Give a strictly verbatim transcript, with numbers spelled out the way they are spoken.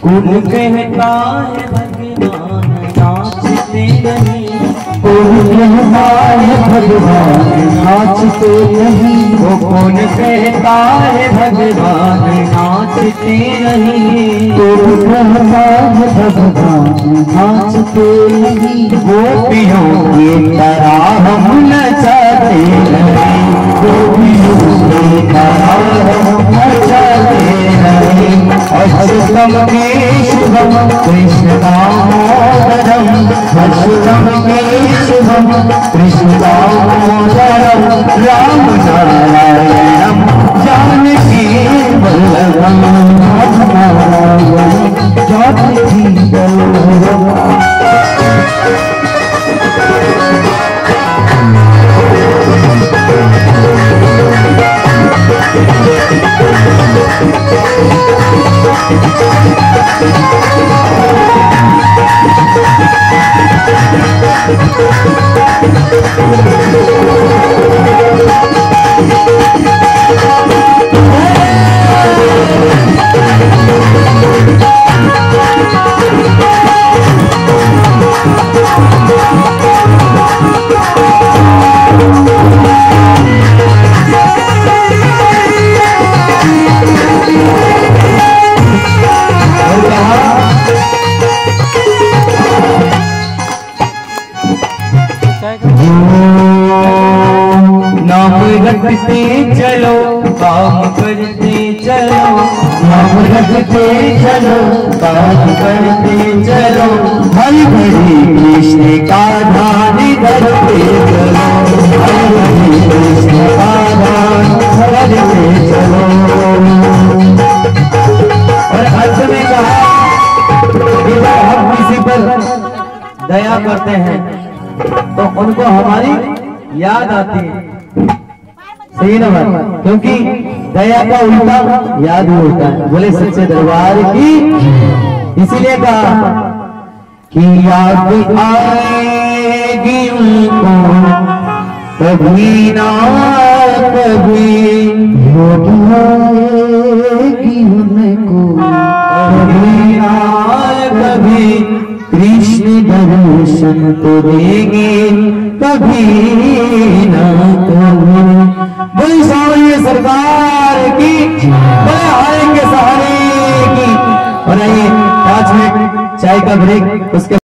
कौन कहता है भगवान नाचते नहीं, कौन कहता है भगवान नाचते नहीं, वो कौन कहता है भगवान नाचते नहीं, कौन कहता है भगवान नाचते नहीं। गोपियों की तरह हम नचाते नहीं, गोपियों की तरह हम नचाते नहीं। अच्युतम केशवम कृष्ण दामोदरम, अच्युतम केशवम कृष्ण दामोदरम, राम नारायणम जानकी वल्लभम, राम नारायणम जानकी वल्लभम। नाम रखते चलो काम करते चलो, नाम रखते चलो काम करते चलो, हरि हरि कृष्ण का ध्यान धरते चलो, हरि हरि कृष्ण का ध्यान धरते चलो। और अंत में कहा कि जब हम किसी पर दया करते हैं तो उनको हमारी याद आती है, सही ना बात? क्योंकि दया का उल्टा याद ही होता है। बोले सच्चे दरबार की, इसीलिए कहा कि याद आएगी उनको कभी ना कभी, याद आएगी उनको कभी ना कभी, कृष्ण दर्शन तो देंगे कभी ना कभी। बोली सावरिया सरकार की, बोले आएंगे सहारे की। और आइए पांच मिनट चाय का ब्रेक, उसके